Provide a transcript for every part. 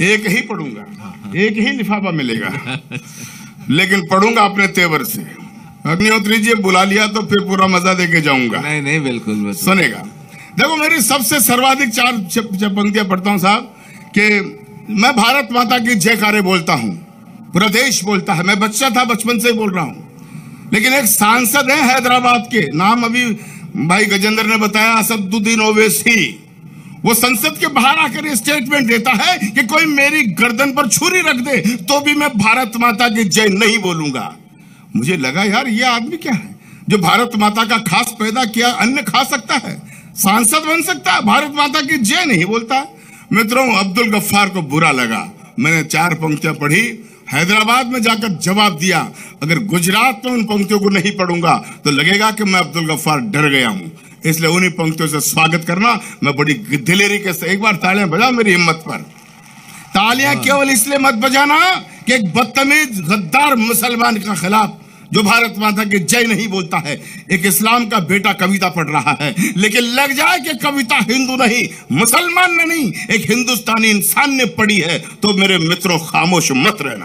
एक ही पढ़ूंगा, एक ही लिफाफा मिलेगा, लेकिन पढ़ूंगा अपने तेवर से। अग्निहोत्री जी बुला लिया तो फिर पूरा मजा देके जाऊंगा। नहीं नहीं बिल्कुल सुनेगा। देखो मेरी सबसे सर्वाधिक 4 पंक्तियां पढ़ता हूं साहब कि मैं भारत माता की जयकारे बोलता हूं, पूरा देश बोलता है। मैं बच्चा था, बचपन से ही बोल रहा हूं। लेकिन एक सांसद है हैदराबाद के, नाम अभी भाई गजेंद्र ने बताया, असदुद्दीन ओवैसी। वो संसद के बाहर आकर ये स्टेटमेंट देता है कि कोई मेरी गर्दन पर छुरी रख दे तो भी मैं भारत माता की जय नहीं बोलूंगा। मुझे लगा यार ये आदमी क्या है जो भारत माता का खास पैदा किया अन्न खा सकता है, सांसद बन सकता है, भारत माता की जय नहीं बोलता। मित्रों, अब्दुल गफ्फार को बुरा लगा। मैंने 4 पंक्तियां पढ़ी, हैदराबाद में जाकर जवाब दिया। अगर गुजरात में उन पंक्तियों को नहीं पढ़ूंगा तो लगेगा कि मैं अब्दुल गफ्फार डर गया हूं। इसलिए उन्हीं पंक्तियों से स्वागत करना। मैं बड़ी दिलेरी के साथ, एक बार तालियां बजाओ मेरी हिम्मत पर। तालियां केवल इसलिए मत बजाना कि एक बदतमीज गद्दार मुसलमान के खिलाफ जो भारत माता की जय नहीं बोलता है, एक इस्लाम का बेटा कविता पढ़ रहा है, लेकिन लग जाए कि कविता हिंदू नहीं, मुसलमान ने नहीं, एक हिंदुस्तानी इंसान ने पढ़ी है, तो मेरे मित्रों खामोश मत रहना।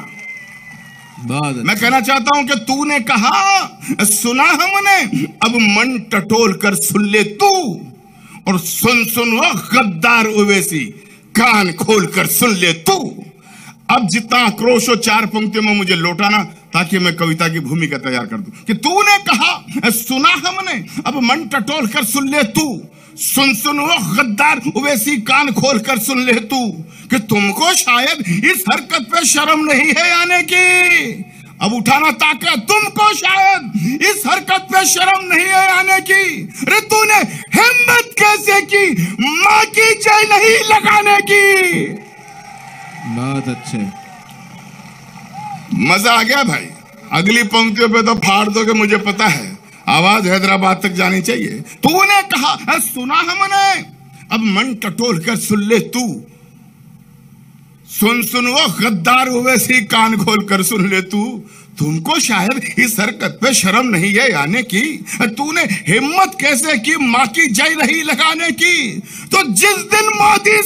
मैं कहना चाहता हूं कि तूने कहा सुना हमने, अब मन टटोल कर सुन ले तू, और सुन सुन वो गद्दार ओवैसी, कान खोल कर सुन ले तू। अब जितना आक्रोश हो 4 पंक्तियों में मुझे लौटाना, ताकि मैं कविता की भूमिका तैयार कर दूं कि तूने कहा सुना हमने, अब मन टटोल कर सुन ले तू, सुन सुन वो गद्दार ओवैसी, कान खोल कर सुन ले तू, कि तुमको शायद इस हरकत पे शर्म नहीं है आने की। अब उठाना ताकत, तुमको शायद इस हरकत पे शर्म नहीं है आने की। अरे तूने हिम्मत कैसे की मां की जय नहीं लगाने की। बहुत अच्छे, मजा आ गया भाई। अगली पंक्तियों पे तो फाड़ दोगे, मुझे पता है, आवाज हैदराबाद तक जानी चाहिए। तूने कहा सुना हमने, अब मन टटोल कर सुन ले तू, सुन सुन वो गद्दार ओवैसी, कान खोल कर सुन ले तू, तुमको शायद इस हरकत पे शर्म नहीं है आने की। तूने हिम्मत कैसे की मां की जय नहीं लगाने की। तो जिस दिन मोदी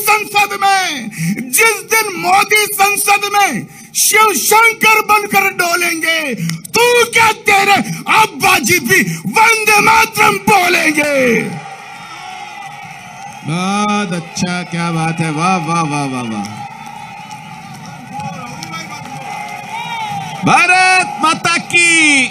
संसद में शिव शंकर बनकर डोलेंगे, तू क्या तेरे अब्बा जी भी वंदे मातरम बोलेंगे। बहुत अच्छा, क्या बात है, वाह वाह वाह वाह वाह। भारत माता की।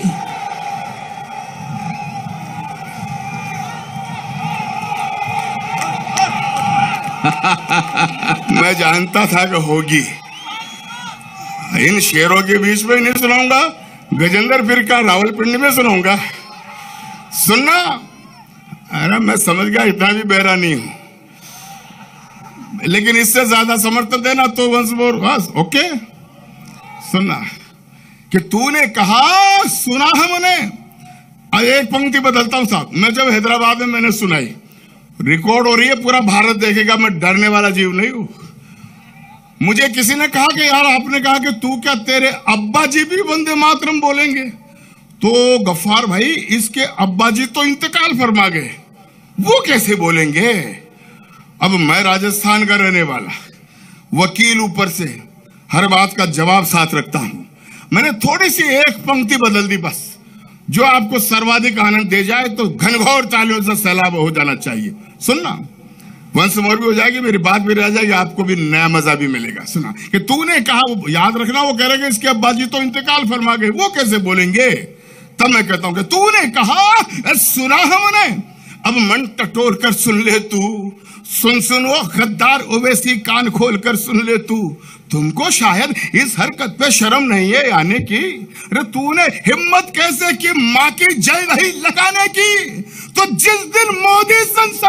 मैं जानता था कि होगी। इन शेरों के बीच में नहीं सुनाऊंगा, गजेंद्र फिर का रावलपिंडी में सुनाऊंगा। सुनना, अरे मैं समझ गया इतना भी बहरा नहीं हूं, लेकिन इससे ज्यादा समर्थन देना तो वंस मोर बस ओके। सुनना कि तूने कहा सुना हमने। एक पंक्ति बदलता हूं साहब, मैं जब हैदराबाद में मैंने सुनाई, रिकॉर्ड हो रही है, पूरा भारत देखेगा, मैं डरने वाला जीव नहीं हूं। मुझे किसी ने कहा कि यार आपने कहा कि तू क्या तेरे अब्बा जी भी वंदे मातरम बोलेंगे। तो गफ्फार भाई, इसके अब्बा जी तो इंतकाल फरमा गए, वो कैसे बोलेंगे। अब मैं राजस्थान का रहने वाला वकील, ऊपर से हर बात का जवाब साथ रखता हूं। मैंने थोड़ी सी एक पंक्ति बदल दी बस, जो आपको सर्वाधिक आनंद दे जाए तो घनघोर तालियों से सैलाब हो जाना चाहिए। सुनना, वंश मोर भी हो जाएगी, मेरी बात भी रह जाएगी, आपको भी नया मजा भी मिलेगा। सुना कि तूने कहा, वो याद रखना, वो कह रहे इसके अब्बा जी तो इंतकाल फरमा गए, वो कैसे बोलेंगे। तब मैं कहता हूं कि तूने कहा सुना हमने, अब मन टटोर कर सुन ले तू, सुन सुन वो गद्दार ओवैसी, कान खोल कर सुन ले तू, तुमको शायद इस हरकत पे शर्म नहीं है आने की। अरे तूने हिम्मत कैसे की मां की जय नहीं लगाने की। तो जिस दिन मोदी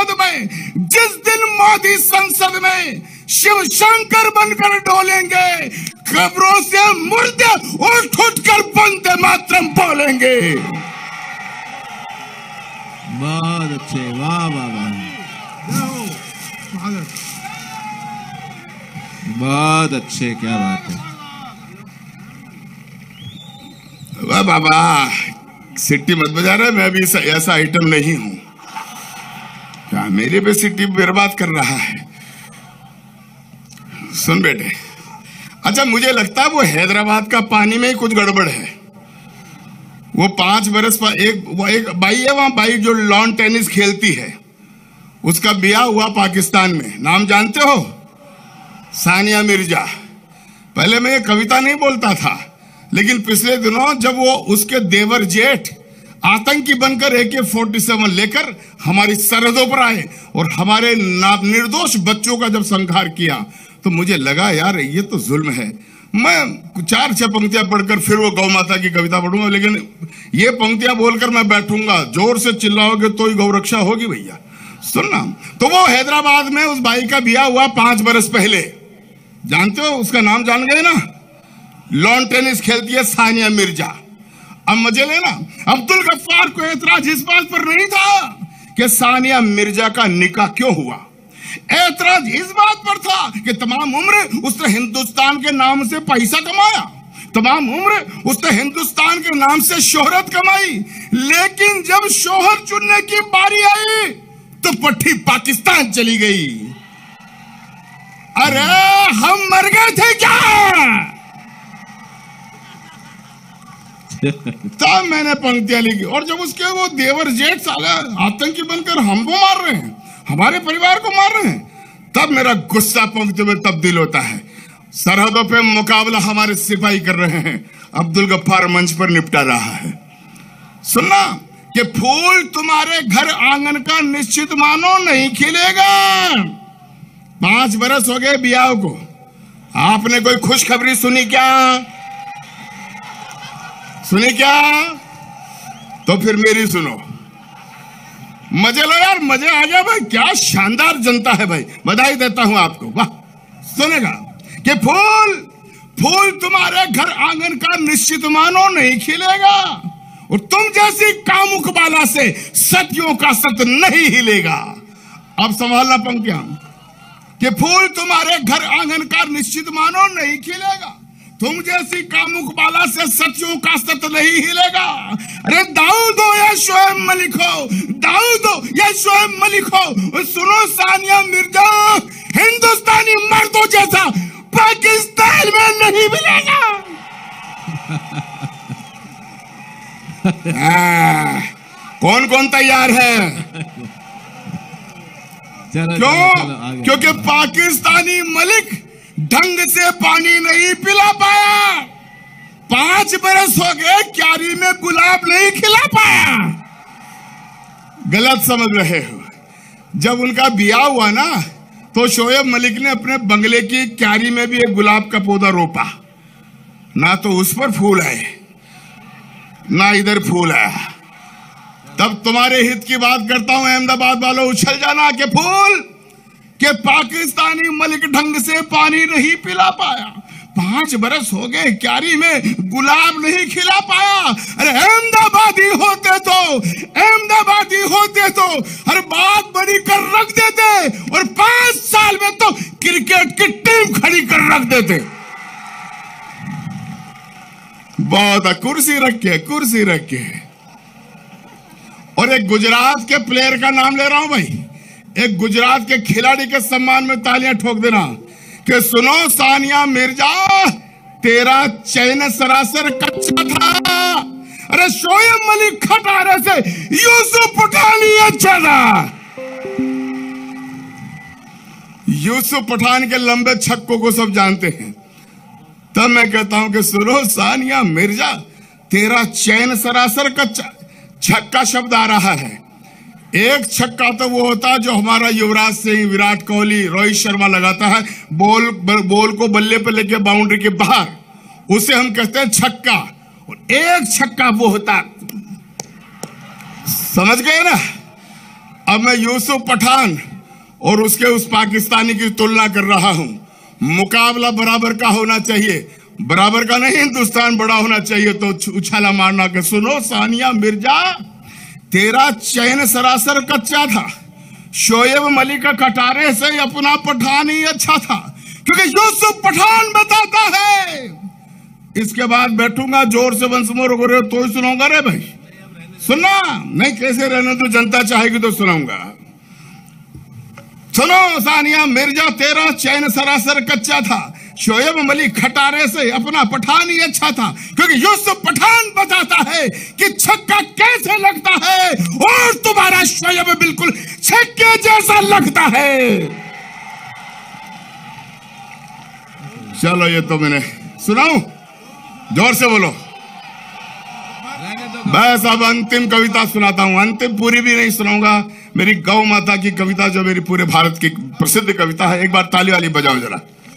संसद में शिव शंकर बनकर डोलेंगे, खबरों से मुर्दे उठ कर वंदे मातरम बोलेंगे। बहुत अच्छे, वाह वाह वाह, बहुत अच्छे, क्या बात है। वाह बाबा, सिट्टी मत बजा रहे, मैं भी ऐसा आइटम नहीं हूं। क्या मेरे पे सिट्टी बर्बाद कर रहा है। सुन बेटे, अच्छा, मुझे लगता है वो हैदराबाद का पानी में ही कुछ गड़बड़ है। वो 5 बरस पर एक बाई है वहां, बाई जो लॉन टेनिस खेलती है, उसका ब्याह हुआ पाकिस्तान में। नाम जानते हो? सानिया मिर्जा। पहले मैं ये कविता नहीं बोलता था, लेकिन पिछले दिनों जब वो उसके देवर जेठ आतंकी बनकर AK-47 लेकर हमारी सरहदों पर आए और हमारे निर्दोष बच्चों का जब संहार किया, तो मुझे लगा यार ये तो जुल्म है। मैं 4-6 पंक्तियां पढ़कर फिर वो गौ माता की कविता पढ़ूंगा, लेकिन ये पंक्तियां बोलकर मैं बैठूंगा, जोर से चिल्लाओगे तो ही गौ रक्षा होगी भैया। सुनना, तो वो हैदराबाद में उस बाई का ब्याह हुआ 5 बरस पहले। जानते हो उसका नाम? जान गए ना? लॉन टेनिस खेलती है सानिया मिर्जा। अब मजे लेना, अब्दुल गफ्फार को एतराज इस बात पर नहीं था कि सानिया मिर्जा का निकाह क्यों हुआ, एतराज इस बात पर था कि तमाम उम्र उसने हिंदुस्तान के नाम से पैसा कमाया, तमाम उम्र उसने हिंदुस्तान के नाम से शोहरत कमाई, लेकिन जब शोहर चुनने की बारी आई तो पट्टी पाकिस्तान चली गई। अरे हम मर गए थे क्या? तब मैंने पंक्तियां लिखी। और जब उसके वो देवर जेठ साला आतंकी बनकर हमको मार रहे हैं, हमारे परिवार को मार रहे हैं, तब मेरा गुस्सा पंक्ति में तब्दील होता है। सरहदों पे मुकाबला हमारे सिपाही कर रहे हैं, अब्दुल गफ्फार मंच पर निपटा रहा है। सुनना कि फूल तुम्हारे घर आंगन का निश्चित मानो नहीं खिलेगा। 5 बरस हो गए ब्याह को, आपने कोई खुशखबरी सुनी क्या? सुनी क्या? तो फिर मेरी सुनो, मजे लो यार, मजे आ गया भाई। क्या शानदार जनता है भाई, बधाई देता हूं आपको। वाह। सुनेगा कि फूल तुम्हारे घर आंगन का निश्चित मानो नहीं खिलेगा, और तुम जैसी कामुक बाला से सतियों का सत नहीं हिलेगा। अब संभालना पंक्तियां कि फूल तुम्हारे घर आंगन का निश्चित मानो नहीं खिलेगा, तुम जैसी कामुक बाला से सतियों का सत नहीं हिलेगा। अरे दाऊद हो या शोएब मलिक हो, दाऊद हो या शोएब मलिक हो, सुनो सानिया मिर्जा, हिंदुस्तानी मर्दों जैसा पाकिस्तान में नहीं मिलेगा। कौन कौन तैयार है? क्यों? क्योंकि पाकिस्तानी मलिक ढंग से पानी नहीं पिला पाया। 5 बरस हो गए, क्यारी में गुलाब नहीं खिला पाया। गलत समझ रहे हो। जब उनका ब्याह हुआ ना, तो शोएब मलिक ने अपने बंगले की क्यारी में भी एक गुलाब का पौधा रोपा, ना तो उस पर फूल आए ना इधर फूल आया। तब तुम्हारे हित की बात करता हूं, अहमदाबाद वालों, उछल जाना कि फूल के पाकिस्तानी मलिक ढंग से पानी नहीं पिला पाया। 5 बरस हो गए, क्यारी में गुलाब नहीं खिला पाया। अरे अहमदाबादी होते तो हर बात बड़ी कर रख देते, और 5 साल में तो क्रिकेट की टीम खड़ी कर रख देते। बहुत कुर्सी रखे। और एक गुजरात के प्लेयर का नाम ले रहा हूं भाई, एक गुजरात के खिलाड़ी के सम्मान में तालियां ठोक देना कि सुनो सानिया मिर्जा, तेरा चैन सरासर कच्चा था। अरे शोएब मलिक खटारे से यूसुफ पठान ही अच्छा था। यूसुफ पठान के लंबे छक्कों को सब जानते हैं। तब मैं कहता हूं कि सुनो सानिया मिर्जा, तेरा चैन सरासर कच्चा। छक्का शब्द आ रहा है। एक छक्का तो वो होता है जो हमारा युवराज सिंह, विराट कोहली, रोहित शर्मा लगाता है, बॉल को बल्ले पर लेके बाउंड्री के बाहर, उसे हम कहते हैं छक्का। और एक छक्का वो होता, समझ गए ना? अब मैं यूसुफ पठान और उसके उस पाकिस्तानी की तुलना कर रहा हूं। मुकाबला बराबर का होना चाहिए, बराबर का नहीं, हिंदुस्तान बड़ा होना चाहिए। तो उछाला मारना के सुनो सानिया मिर्जा, तेरा चैन सरासर कच्चा था। शोएब मलिक का कटारे से अपना पठान ही अच्छा था, क्योंकि यूसुफ पठान बताता है। इसके बाद बैठूंगा जोर से वंश मोर हो रहे तो ही सुनाऊंगा रे भाई। सुनना नहीं, कैसे रहने तो जनता चाहेगी तो सुनाऊंगा। सुनो सानिया मिर्जा, तेरा चैन सरासर कच्चा था, शोएब मलिक खटारे से अपना पठान ही अच्छा था, क्योंकि यूसुफ पठान बताता है कि छक्का कैसे लगता है, और तुम्हारा शोएब बिल्कुल छक्के जैसा लगता है। चलो ये तो मैंने सुनाऊं, जोर से बोलो। बस अब अंतिम कविता सुनाता हूं, अंतिम पूरी भी नहीं सुनाऊंगा। मेरी गौ माता की कविता, जो मेरी पूरे भारत की प्रसिद्ध कविता है, एक बार ताली वाली बजाओ जरा,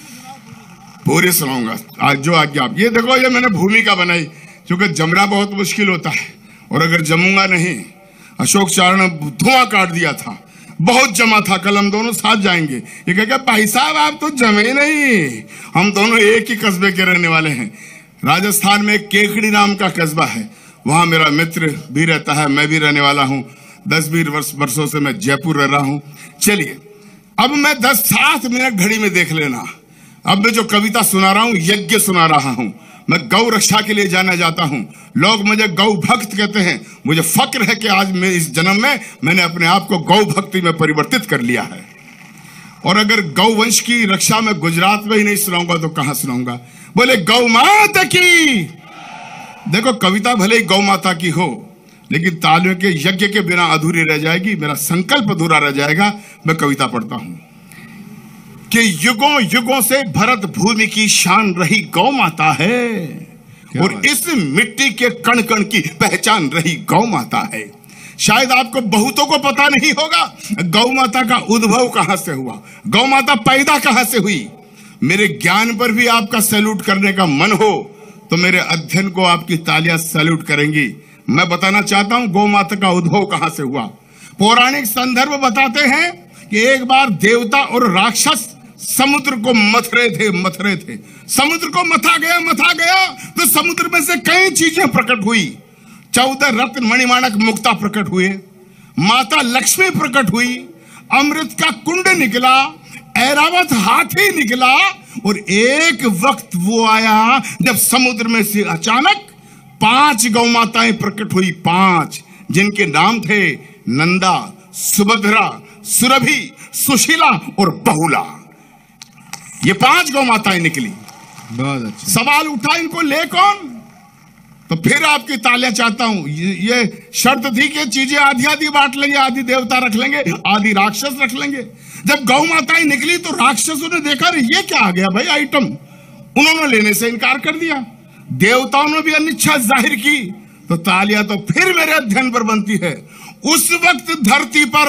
पूरी सुनाऊंगा आज जो आज्ञा आप। ये देखो, ये मैंने भूमिका बनाई, क्योंकि जमना बहुत मुश्किल होता है, और अगर जमूंगा नहीं, अशोक चारण ने धुआं काट दिया था, बहुत जमा था, कलम दोनों साथ जाएंगे। ये कहेगा भाई साहब आप तो जमे नहीं, हम दोनों एक ही कस्बे के रहने वाले हैं। राजस्थान में केकड़ी नाम का कस्बा है, वहां मेरा मित्र भी रहता है, मैं भी रहने वाला हूं। 10-20 वर्षों से मैं जयपुर रह रहा हूं। चलिए अब मैं 10-7 मिनट घड़ी में देख लेना। अब मैं जो कविता सुना रहा हूं, यज्ञ सुना रहा हूं। मैं गौ रक्षा के लिए जाना जाता हूं, लोग मुझे गौ भक्त कहते हैं। मुझे फक्र है कि आज मैं इस जन्म में मैंने अपने आप को गौ भक्ति में परिवर्तित कर लिया है। और अगर गौ वंश की रक्षा में गुजरात में ही नहीं सुनाऊंगा तो कहां सुनाऊंगा? बोले गौ माता की। देखो, कविता भले ही गौ माता की हो, लेकिन तालियों के यज्ञ के बिना अधूरी रह जाएगी, मेरा संकल्प अधूरा रह जाएगा। मैं कविता पढ़ता हूं कि युगों युगों से भरत भूमि की शान रही गौ माता है, और इस मिट्टी के कण कण की पहचान रही गौ माता है। शायद आपको बहुतों को पता नहीं होगा गौ माता का उद्भव कहां से हुआ, गौ माता पैदा कहां से हुई। मेरे ज्ञान पर भी आपका सैल्यूट करने का मन हो तो मेरे अध्ययन को आपकी तालियां सैल्यूट करेंगी। मैं बताना चाहता हूं गौ माता का उद्भव कहां से हुआ। पौराणिक संदर्भ बताते हैं कि एक बार देवता और राक्षस समुद्र को मथ रहे थे। समुद्र को मथा गया तो समुद्र में से कई चीजें प्रकट हुई। 14 रत्न मणिमाणक मुक्ता प्रकट हुए, माता लक्ष्मी प्रकट हुई, अमृत का कुंड निकला, ऐरावत हाथी निकला, और एक वक्त वो आया जब समुद्र में से अचानक 5 गौ माताएं प्रकट हुई। 5 जिनके नाम थे नंदा, सुभद्रा, सुरभि, सुशीला और बहुला। ये 5 गौ माताएं निकली। बहुत अच्छा। सवाल उठा इनको ले कौन? तो फिर आपकी तालियां चाहता हूं। ये शर्त थी कि चीजें आधी आधी बांट लेंगे, आधी देवता रख लेंगे, आधी राक्षस रख लेंगे। जब गौ माताएं निकली तो राक्षसों ने देखा ये क्या आ गया भाई आइटम, उन्होंने लेने से इनकार कर दिया। देवताओं ने भी अनिच्छा जाहिर की, तो तालियां तो फिर मेरे अध्ययन पर बनती है। उस वक्त धरती पर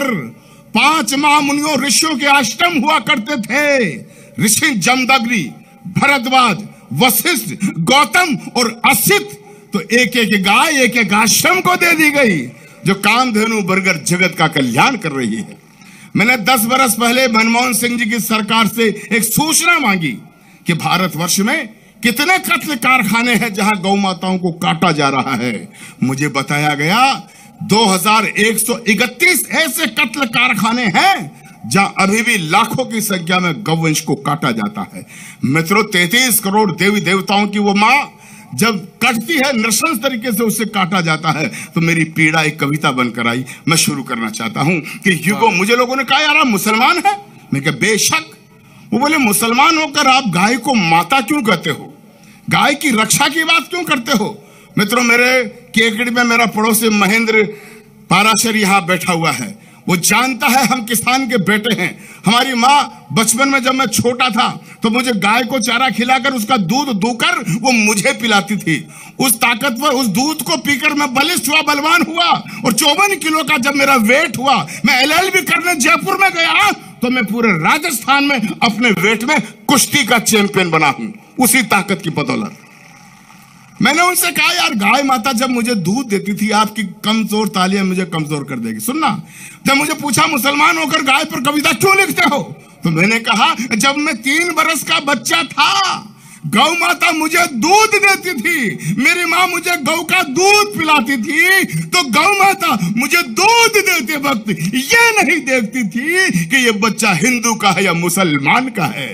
5 महामुनियों ऋषियों के आश्रम हुआ करते थे। ऋषि जमदग्नि, भरद्वाज, वशिष्ठ, गौतम और असित। तो एक एक गाय एक एक आश्रम को दे दी गई, जो कामधेनु बरगर जगत का कल्याण कर रही है। मैंने 10 बरस पहले मनमोहन सिंह जी की सरकार से एक सूचना मांगी कि भारतवर्ष में कितने कत्ल कारखाने हैं जहां गौ माताओं को काटा जा रहा है। मुझे बताया गया 2131 ऐसे कत्ल कारखाने हैं जहां अभी भी लाखों की संख्या में गौवंश को काटा जाता है। मित्रों, 33 करोड़ देवी देवताओं की वो मां जब कटती है, नृशंस तरीके से उससे काटा जाता है, तो मेरी पीड़ा एक कविता बनकर आई। मैं शुरू करना चाहता हूं कि युगों, मुझे लोगों ने कहा यार आप मुसलमान है। मैं कहा बेशक। वो बोले मुसलमान होकर आप गाय को माता क्यों कहते हो, गाय की रक्षा की बात क्यों करते हो? मित्रों, मेरे केकड़ी में मेरा पड़ोसी महेंद्र पाराशर यहां बैठा हुआ है। वो जानता है हम किसान के बेटे हैं। हमारी माँ बचपन में जब मैं छोटा था तो मुझे गाय को चारा खिलाकर उसका दूध दूकर वो मुझे पिलाती थी। उस ताकतवर उस दूध को पीकर मैं बलिष्ठ हुआ, बलवान हुआ, और 54 किलो का जब मेरा वेट हुआ, मैं LLB करने जयपुर में गया तो मैं पूरे राजस्थान में अपने वेट में कुश्ती का चैंपियन बना हूं, उसी ताकत की बदौलत। मैंने उनसे कहा यार गाय माता जब मुझे दूध देती थी, आपकी कमजोर तालियां मुझे कमजोर कर देगी। सुनना, जब मुझे पूछा मुसलमान होकर गाय पर कविता क्यों लिखते हो, तो मैंने कहा जब मैं 3 बरस का बच्चा था, गौ माता मुझे दूध देती थी, मेरी माँ मुझे गौ का दूध पिलाती थी, तो गौ माता मुझे दूध देते वक्त ये नहीं देखती थी कि ये बच्चा हिंदू का है या मुसलमान का है।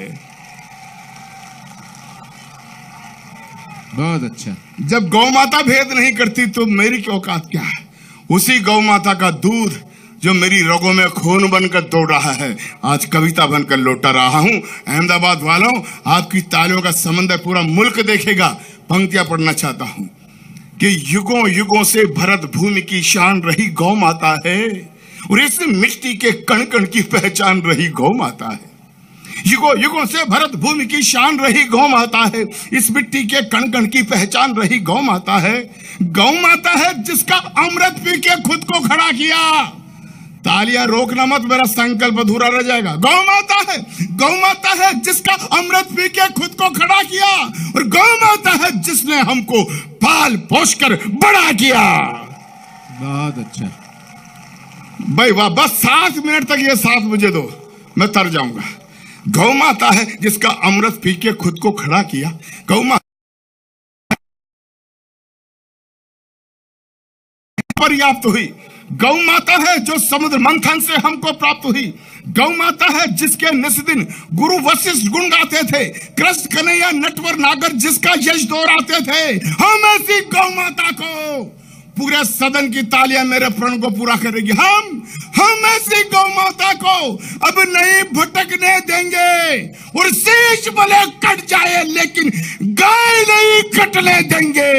बहुत अच्छा। जब गौ माता भेद नहीं करती तो मेरी औकात क्या है? उसी गौ माता का दूध जो मेरी रगों में खून बनकर दौड़ रहा है, आज कविता बनकर लौटा रहा हूं। अहमदाबाद वालों, आपकी तालियों का समंदर पूरा मुल्क देखेगा। पंक्तियां पढ़ना चाहता हूं कि युगों युगों से भरत भूमि की शान रही गौ माता है, और इस मिट्टी के कण कण की पहचान रही गौ माता है। युगों युगों से भरत भूमि की शान रही गौ माता है, इस मिट्टी के कण कण की पहचान रही गौ माता है। गौ माता है जिसका अमृत पी के खुद को खड़ा किया। तालियां रोकना मत, मेरा संकल्प अधूरा रह जाएगा। गौ माता है जिसका अमृत पी के खुद को खड़ा किया, और गौ माता है जिसने हमको पाल पोष कर बड़ा किया। बहुत अच्छा भाई वाह, बस 7 मिनट तक ये साथ मुझे दो, मैं तर जाऊंगा। गौ माता है जिसका अमृत पी के खुद को खड़ा किया। गौ माता पर्याप्त हुई। गौ माता है जो समुद्र मंथन से हमको प्राप्त हुई। गौ माता है जिसके निस्दिन गुरु वशिष्ठ गुण गाते थे, कृष्ण कन्हैया नटवर नागर जिसका यश दोहराते थे। हम ऐसी गौ माता को, पूरे सदन की तालियां मेरे प्रण को पूरा करेगी। हम ऐसी गौ माता को अब नहीं भटकने देंगे, और शीश भले कट जाए लेकिन गाय नहीं कटने देंगे।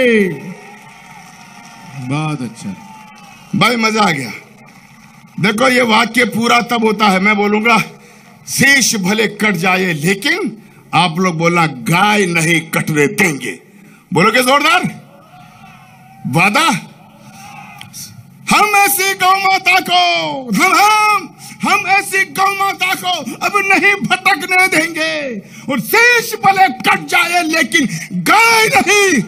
बहुत अच्छा भाई, मजा आ गया। देखो, ये वाक्य पूरा तब होता है, मैं बोलूंगा शीश भले कट जाए लेकिन आप लोग बोलना गाय नहीं कटने देंगे। बोलोगे जोरदार? वादा? हम ऐसी गौ माता को, हम ऐसी गौ माता को अब नहीं भटकने देंगे, और शीश भले कट जाए लेकिन गाय नहीं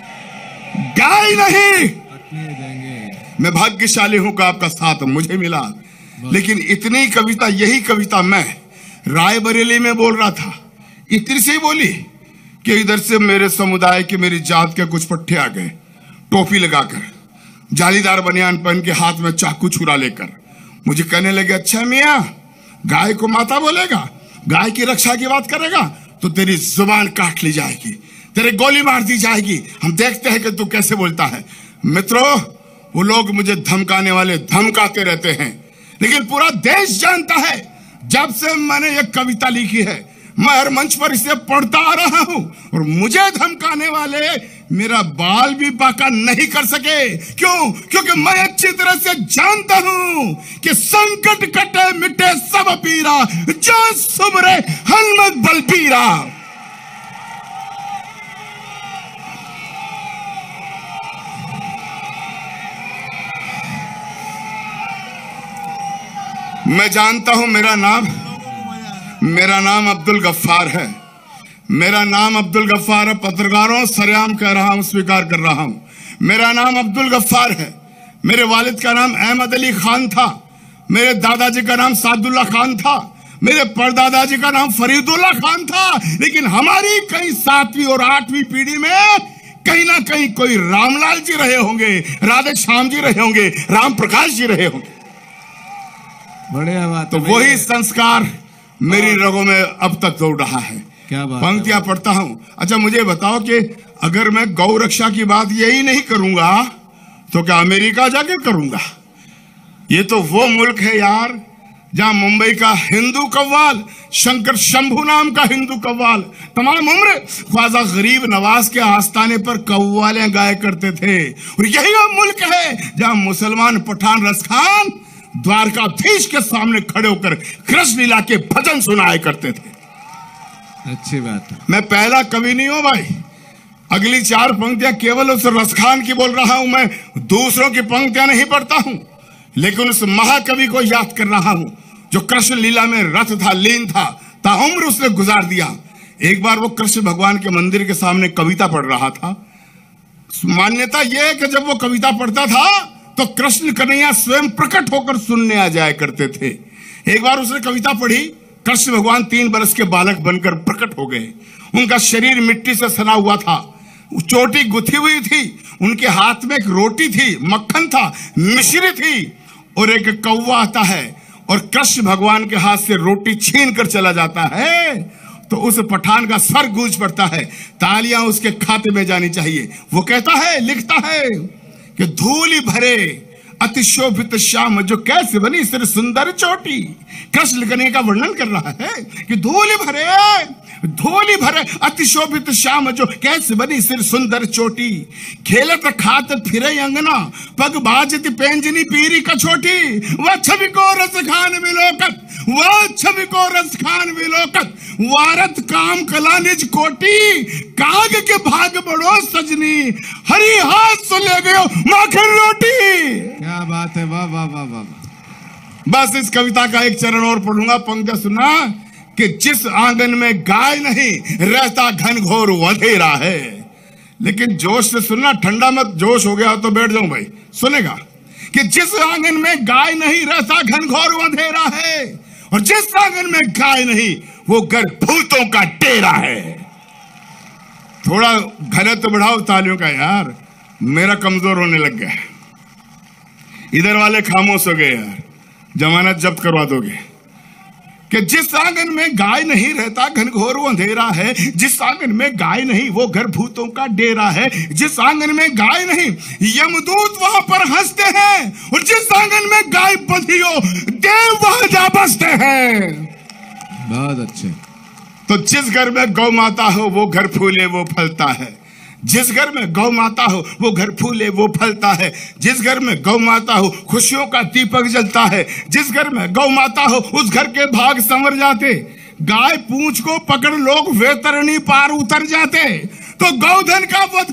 देंगे। मैं भाग्यशाली हूं कि आपका साथ मुझे मिला। लेकिन इतनी कविता, यही कविता मैं रायबरेली में बोल रहा था, इतनी सी बोली कि इधर से मेरे समुदाय के, मेरी जात के कुछ पट्टे आ गए, टोपी लगाकर, जालीदार बनियान पहन के, हाथ में चाकू छुरा लेकर। मुझे कहने लगे, अच्छा मियां, गाय को माता बोलेगा, गाय की रक्षा की बात करेगा तो तेरी जुबान काट ली जाएगी, तेरे गोली मार दी जाएगी। हम देखते हैं कि तू कैसे बोलता है। मित्रों, वो लोग मुझे धमकाने वाले धमकाते रहते हैं, लेकिन पूरा देश जानता है जब से मैंने ये कविता लिखी है, मैं हर मंच पर इसे पढ़ता आ रहा हूं, और मुझे धमकाने वाले मेरा बाल भी बाका नहीं कर सके। क्यों? क्योंकि मैं अच्छी तरह से जानता हूं कि संकट कटे मिटे सब पीरा, जो सुमरे हनुमत बलबीरा। मैं जानता हूं मेरा नाम अब्दुल गफ्फार है। मेरा नाम अब्दुल गफ्फार है। पत्रकारों, सरेआम कह रहा हूं, स्वीकार कर रहा हूं, मेरा नाम अब्दुल गफ्फार है। मेरे वालिद का नाम अहमद अली खान था, मेरे दादाजी का नाम सादुल्ला खान था, मेरे परदादाजी का नाम फरीदुल्ला खान था। लेकिन हमारी कहीं 7वीं और 8वीं पीढ़ी में कहीं ना कहीं कोई रामलाल जी रहे होंगे, राधे श्याम जी रहे होंगे, राम प्रकाश जी रहे होंगे। बढ़िया बात। तो वही संस्कार मेरी रगों में अब तक दौड़ रहा है। क्या बात। पंक्तियां पढ़ता हूं। अच्छा, मुझे बताओ कि अगर मैं गौ रक्षा की बात यही नहीं करूंगा तो क्या अमेरिका जाके करूंगा? ये तो वो मुल्क है यार जहां मुंबई का हिंदू कव्वाल, शंकर शंभू नाम का हिंदू कव्वाल, तमाम उम्र ख्वाजा गरीब नवाज के आस्थाने पर कव्वालें गाया करते थे। और यही वो मुल्क है जहां मुसलमान पठान रसखान द्वारकाधीश के सामने खड़े होकर कृष्ण लीला के भजन सुनाया करते थे। अच्छी बात है। मैं पहला कवि नहीं हूं भाई। अगली 4 पंक्तियां केवल उस रसखान की बोल रहा हूं, मैं दूसरों की पंक्तियां नहीं पढ़ता हूं, लेकिन उस महाकवि को याद कर रहा हूं जो कृष्ण लीला में रत था, लीन था, ताउम्र उसने गुजार दिया। एक बार वो कृष्ण भगवान के मंदिर के सामने कविता पढ़ रहा था। मान्यता यह है कि जब वो कविता पढ़ता था तो कृष्ण कन्हैया स्वयं प्रकट होकर सुनने आ जाया करते थे। एक बार उसने कविता पढ़ी, कृष्ण भगवान 3 बरस के बालक बनकर प्रकट हो गए। उनका शरीर मिट्टी से सना हुआ था, चोटी गुथी हुई थी, उनके हाथ में एक रोटी थी, मक्खन था, मिश्री थी, और एक कौवा आता है और कृष्ण भगवान के हाथ से रोटी छीन कर चला जाता है, तो उस पठान का स्वर गूंज पड़ता है, तालियां उसके खाते में जानी चाहिए। वो कहता है, लिखता है कि धूल भरे अतिशोभित श्याम जो कैसे बनी सिर सुंदर चोटी। कृष्ण कन्हैया का वर्णन कर रहा है कि धूलि भरे अतिशोभित श्याम जो कैसे बनी सिर सुंदर चोटी। खेलत खात फिरे अंगना पग बाजती पेंजनी पीरी कछोटी। वह छवि को रस खान विलोकत, वह छवि को रस खान विलोकत, वारत काम कला निज कोटी। काग के भाग बड़ो सजनी, हरी हाथ से ले गयो माखन रोटी। क्या बात है, वाह वाह वाह वाह। बस इस कविता का एक चरण और पढ़ूंगा, पंक्तियां सुना कि जिस आंगन में गाय नहीं रहता घनघोर अंधेरा है। लेकिन जोश से सुनना, ठंडा मत, जोश हो गया तो बैठ जाऊं भाई, सुनेगा कि जिस आंगन में गाय नहीं रहता घनघोर अंधेरा है, और जिस आंगन में गाय नहीं वो घर भूतों का डेरा है। थोड़ा घनत्व बढ़ाओ तालियों का यार, मेरा कमजोर होने लग गया। इधर वाले खामोश हो गए यार, जमानत जब्त करवा दोगे। कि जिस आंगन में गाय नहीं रहता घनघोर अंधेरा है, जिस आंगन में गाय नहीं वो घर भूतों का डेरा है। जिस आंगन में गाय नहीं यमदूत वहां पर हंसते हैं, और जिस आंगन में गाय बंधी हो देव वहां जा बसते हैं। बहुत अच्छे। तो जिस घर में गौ माता हो वो घर फूले वो फलता है। जिस घर में गौ माता हो वो घर फूले वो फलता है। जिस घर में गौ माता हो खुशियों का दीपक जलता है। जिस घर में गौ माता हो उस घर के भाग संवर जाते। गाय पूंछ को पकड़ लोग वे तरनी पार उतर जाते। तो गौधन का वध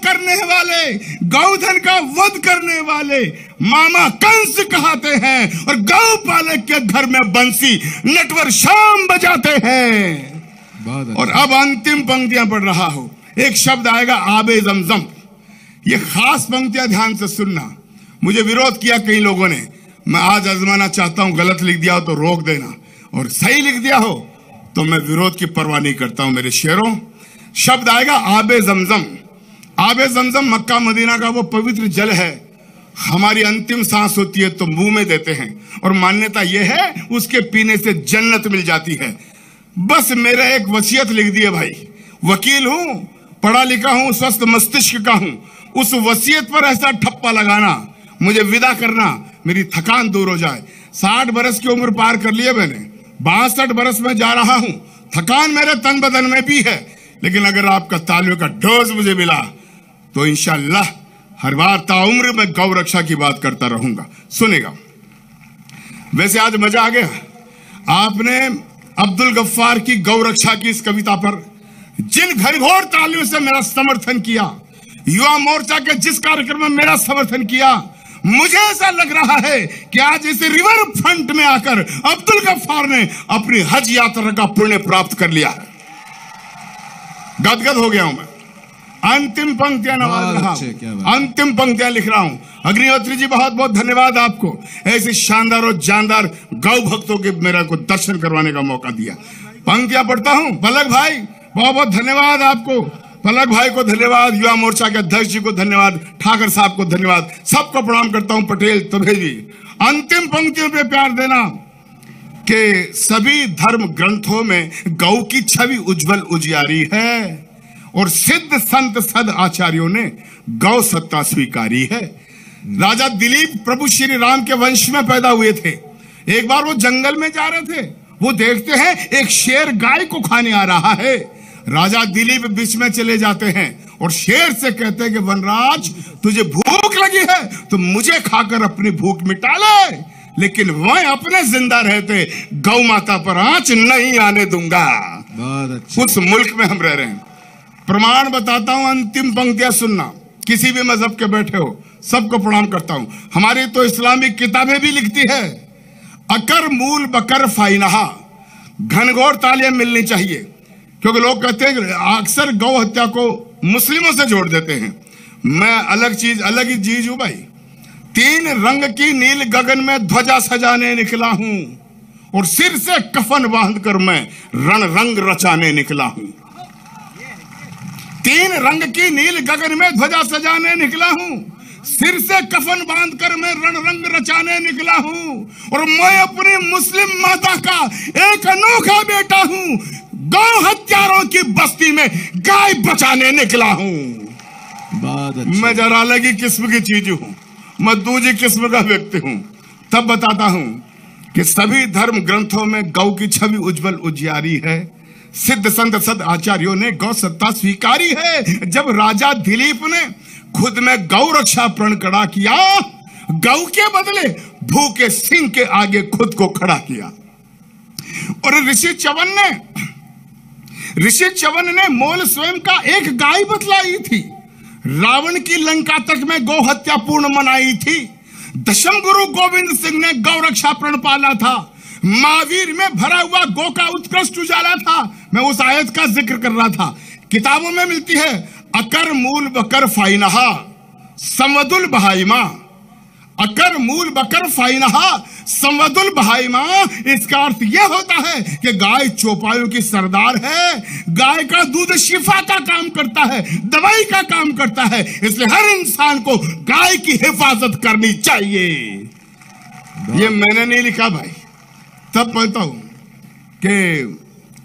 करने वाले मामा कंस कहते हैं, और गौ पालक के घर में बंसी नटवर शाम बजाते हैं। और अब अंतिम पंक्तियां पढ़ रहा हूं। एक शब्द आएगा आबे जमजम। ये खास पंक्तियां ध्यान से सुनना। मुझे विरोध किया कई लोगों ने, मैं आज आजमाना चाहता हूं, गलत लिख दिया हो तो रोक देना, और सही लिख दिया हो तो मैं विरोध की परवाह नहीं करता हूं मेरे शेरों। शब्द आएगा आबे जमजम। आबे जमजम मक्का मदीना का वो पवित्र जल है। हमारी अंतिम सांस होती है तो मुंह में देते हैं, और मान्यता यह है उसके पीने से जन्नत मिल जाती है। बस मेरा एक वसीयत लिख दिए भाई, वकील हूं, पढ़ा लिखा हूं, स्वस्थ मस्तिष्क का हूं। उस वसीयत पर ऐसा ठप्पा लगाना, मुझे विदा करना, मेरी थकान दूर हो जाए। 60 बरस की उम्र पार कर लिए मैंने, 62 बरस में जा रहा हूं, थकान मेरे तन बदन में भी है। लेकिन अगर आपका तालियों का डोज मुझे मिला तो इंशाअल्लाह हर बार ताउम्र में गौ रक्षा की बात करता रहूंगा। सुनेगा। वैसे आज मजा आ गया। आपने अब्दुल गफ्फार की गौ रक्षा की इस कविता पर जिन घनघोर तालियों से मेरा समर्थन किया, युवा मोर्चा के जिस कार्यक्रम में मेरा समर्थन किया, मुझे ऐसा लग रहा है कि आज इस रिवर फ्रंट में आकर अब्दुल गफ्फार ने अपनी हज यात्रा का पुण्य प्राप्त कर लिया है। गदगद हो गया हूं मैं। अंतिम पंक्तियां नवाज रहा हूं, अंतिम पंक्तियां लिख रहा हूं। अग्निहोत्री जी बहुत बहुत धन्यवाद आपको, ऐसे शानदार और जानदार गौ भक्तों के मेरा को दर्शन करवाने का मौका दिया। पंक्तियां पढ़ता हूं। पलक भाई बहुत बहुत धन्यवाद आपको, पलक भाई को धन्यवाद, युवा मोर्चा के अध्यक्ष जी को धन्यवाद, ठाकर साहब को धन्यवाद, सबको प्रणाम करता हूं। पटेल तबे जी, अंतिम पंक्तियों पे प्यार देना कि सभी धर्म ग्रंथों में गौ की छवि उज्जवल उजियारी है, और सिद्ध संत सद आचार्यों ने गौ सत्ता स्वीकारी है। राजा दिलीप प्रभु श्री राम के वंश में पैदा हुए थे। एक बार वो जंगल में जा रहे थे, वो देखते हैं एक शेर गाय को खाने आ रहा है। राजा दिलीप बीच में चले जाते हैं और शेर से कहते हैं कि वनराज तुझे भूख लगी है तो मुझे खाकर अपनी भूख मिटा ले, लेकिन वह अपने जिंदा रहते गौ माता पर आंच नहीं आने दूंगा। उस मुल्क में हम रह रहे हैं। प्रमाण बताता हूं, अंतिम पंक्तियां सुनना। किसी भी मजहब के बैठे हो सबको प्रणाम करता हूं। हमारी तो इस्लामिक किताबें भी लिखती है, अकर मूल बकर फाइनहा। घनघोर तालियां मिलनी चाहिए, क्योंकि लोग कहते हैं अक्सर गौ हत्या को मुस्लिमों से जोड़ देते हैं। मैं अलग ही चीज हूं भाई। 3 रंग की नील गगन में ध्वजा सजाने निकला हूं, और सिर से कफन बांधकर मैं रण रंग रचाने निकला हूं। 3 रंग की नील गगन में ध्वजा सजाने निकला हूं, सिर से कफन बांधकर मैं रण रंग रचाने निकला हूं, और मैं अपनी मुस्लिम माता का एक अनोखा बेटा हूं। गौ हत्यारों की बस्ती में गाय बचाने निकला हूं। मैं जरा अलग ही किस्म की चीज हूं, मैं दूसरी किस्म का व्यक्ति हूं। तब बताता हूं कि सभी धर्म ग्रंथों में गौ की छवि उज्जवल उजियारी है। सिद्ध संत सद आचार्यों ने गौ सत्ता स्वीकारी है। जब राजा दिलीप ने खुद में गौ रक्षा प्रण खड़ा किया, गौ के बदले भूखे सिंह के आगे खुद को खड़ा किया। और ऋषि च्यवन ने मोल स्वयं का एक गाय बतलाई थी। रावण की लंका तक में गौ हत्या पूर्ण मनाई थी। दशम गुरु गोविंद सिंह ने गौ रक्षा प्रण पाला था। महावीर में भरा हुआ गौ का उत्कृष्ट उजाला था। मैं उस आयत का जिक्र कर रहा था। किताबों में मिलती है, अकर मूल बकर फाइनहा संवदुल बहाइमा। अकर मूल बकर फाइनहा संवदुल बहाइमा। इसका अर्थ यह होता है कि गाय चौपायों की सरदार है। गाय का दूध शिफा का काम करता है, दवाई का काम करता है। इसलिए हर इंसान को गाय की हिफाजत करनी चाहिए। ये मैंने नहीं लिखा भाई, तब पढ़ता हूं कि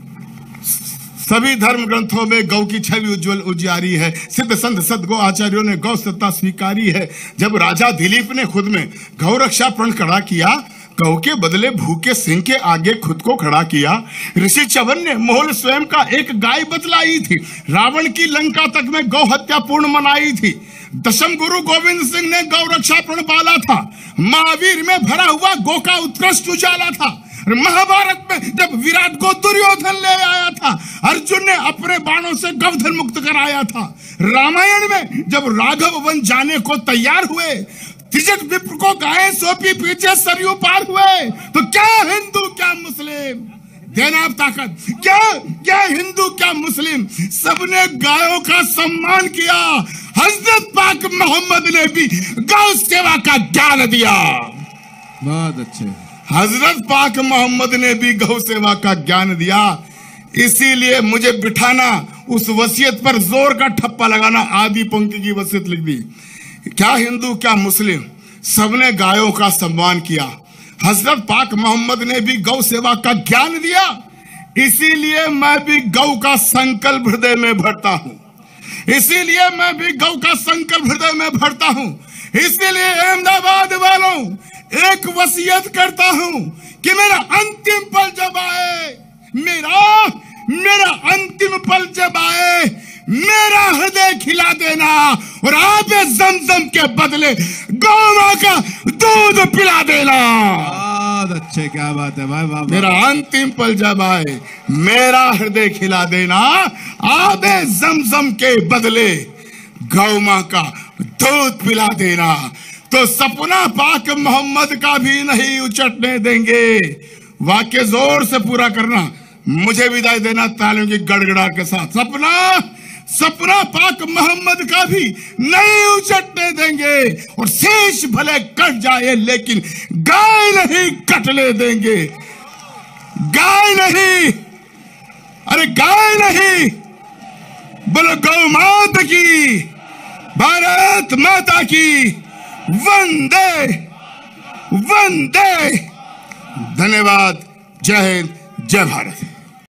सभी धर्म ग्रंथों में गौ की छवि उज्जवल उजियारी है। सिद्ध संत सदगो आचार्यों ने गौ सत्ता स्वीकारी है। जब राजा दिलीप ने खुद में गौ रक्षा प्रण खड़ा किया, गौ के बदले भूखे सिंह के आगे खुद को खड़ा किया। ऋषि च्यवन ने मोल स्वयं का एक गाय बतलाई थी। रावण की लंका तक में गौ हत्या पूर्ण मनाई थी। दशम गुरु गोविंद सिंह ने गौ रक्षा प्रण पाला था। महावीर में भरा हुआ गौ का उत्कृष्ट उजाला था। महाभारत में जब विराट को दुर्योधन ले आया था, अर्जुन ने अपने बाणों से गवधन मुक्त कराया था। रामायण में जब राघव वन जाने को तैयार हुए, त्रिजट विप्र को गायें सौंपी, पीछे सरयू पार हुए, तो क्या हिंदू क्या मुस्लिम, देना आप ताकत, क्या हिंदू क्या मुस्लिम, सबने गायों का सम्मान किया। हजरत पाक मोहम्मद ने भी गौ सेवा का ज्ञान दिया। बहुत अच्छे। हजरत पाक मोहम्मद ने भी गौ सेवा का ज्ञान दिया। इसीलिए मुझे बिठाना, उस वसीयत पर जोर का ठप्पा लगाना, आधी पंक्ति की वसीयत लिख दी। क्या हिंदू क्या मुस्लिम, सबने गायों का सम्मान किया। हजरत पाक मोहम्मद ने भी गौ सेवा का ज्ञान दिया। इसीलिए मैं भी गौ का संकल्प हृदय में भरता हूं। इसीलिए मैं भी गौ का संकल्प हृदय में भरता हूं। इसीलिए अहमदाबाद वालों, एक वसीयत करता हूं कि मेरा अंतिम पल जब आए, मेरा अंतिम पल जब आए, मेरा हृदय खिला देना और आबे ज़मज़म के बदले गौ का दूध पिला देना। बहुत अच्छे, क्या बात है भाई, वाह। मेरा अंतिम पल जब आए, मेरा हृदय खिला देना, आबे ज़मज़म के बदले गौ मां का दूध पिला देना। तो सपना पाक मोहम्मद का भी नहीं उचटने देंगे। वाक्य जोर से पूरा करना, मुझे विदाई देना तालियों की गड़गड़ा के साथ। सपना पाक मोहम्मद का भी नहीं उचटने देंगे। और शेष भले कट जाए लेकिन गाय नहीं कटने देंगे। गाय नहीं, अरे गाय नहीं, बोलो गौ माता की, भारत माता की, वंदे वंदे। धन्यवाद। जय हिंद, जय भारत।